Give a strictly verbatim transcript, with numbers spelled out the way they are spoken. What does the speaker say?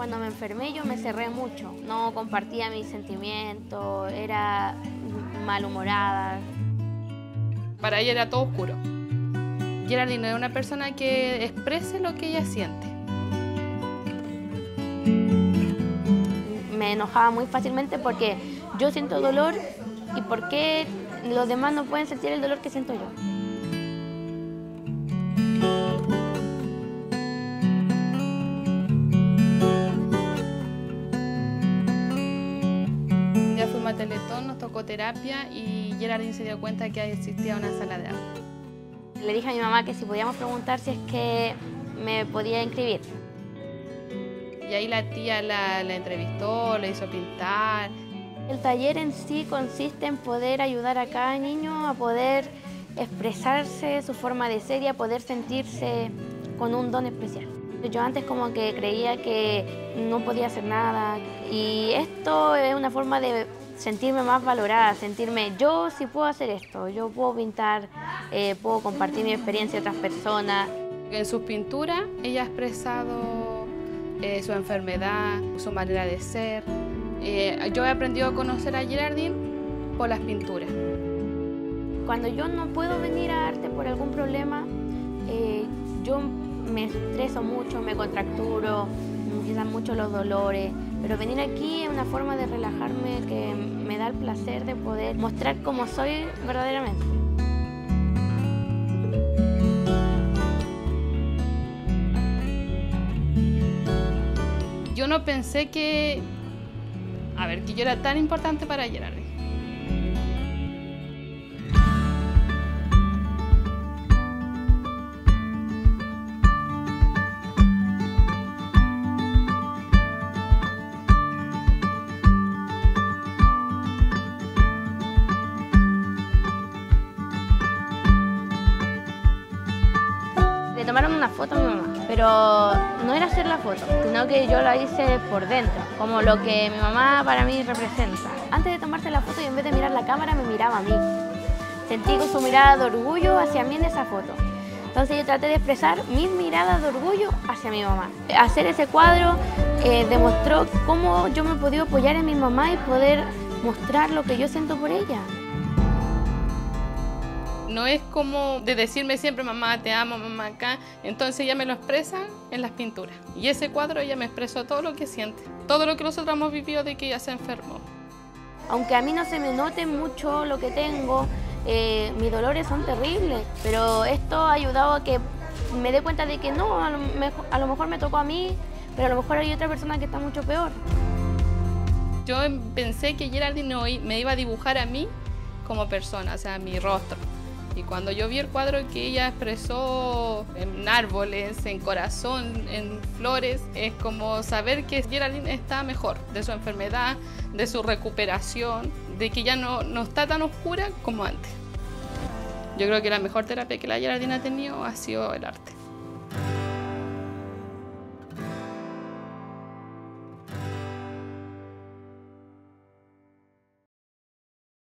Cuando me enfermé yo me cerré mucho, no compartía mis sentimientos, era malhumorada. Para ella era todo oscuro. Geraldine no es una persona que exprese lo que ella siente. Me enojaba muy fácilmente porque yo siento dolor y por qué los demás no pueden sentir el dolor que siento yo. Ya fuimos a Teletón, nos tocó terapia y Geraldine se dio cuenta que existía una sala de arte. Le dije a mi mamá que si podíamos preguntar si es que me podía inscribir. Y ahí la tía la, la entrevistó, le hizo pintar. El taller en sí consiste en poder ayudar a cada niño a poder expresarse su forma de ser y a poder sentirse con un don especial. Yo antes como que creía que no podía hacer nada y esto es una forma de sentirme más valorada, sentirme yo sí puedo hacer esto, yo puedo pintar, eh, puedo compartir mi experiencia a otras personas. En sus pinturas ella ha expresado eh, su enfermedad, su manera de ser. Eh, yo he aprendido a conocer a Geraldine por las pinturas. Cuando yo no puedo venir a arte por algún problema, eh, yo me estreso mucho, me contracturo, me empiezan mucho los dolores, pero venir aquí es una forma de relajarme que me da el placer de poder mostrar cómo soy verdaderamente. Yo no pensé que, a ver, que yo era tan importante para Geraldine. Le tomaron una foto a mi mamá, pero no era hacer la foto, sino que yo la hice por dentro, como lo que mi mamá para mí representa. Antes de tomarse la foto y en vez de mirar la cámara me miraba a mí. Sentí con su mirada de orgullo hacia mí en esa foto. Entonces yo traté de expresar mis miradas de orgullo hacia mi mamá. Hacer ese cuadro eh, demostró cómo yo me he podido apoyar en mi mamá y poder mostrar lo que yo siento por ella. No es como de decirme siempre mamá te amo, mamá acá, entonces ella me lo expresa en las pinturas. Y ese cuadro ella me expresó todo lo que siente, todo lo que nosotros hemos vivido de que ella se enfermó. Aunque a mí no se me note mucho lo que tengo, eh, mis dolores son terribles, pero esto ha ayudado a que me dé cuenta de que no, a lo, mejor, a lo mejor me tocó a mí, pero a lo mejor hay otra persona que está mucho peor. Yo pensé que Geraldine me iba a dibujar a mí como persona, o sea, mi rostro. Y cuando yo vi el cuadro que ella expresó en árboles, en corazón, en flores, es como saber que Geraldine está mejor de su enfermedad, de su recuperación, de que ya no, no está tan oscura como antes. Yo creo que la mejor terapia que la Geraldine ha tenido ha sido el arte.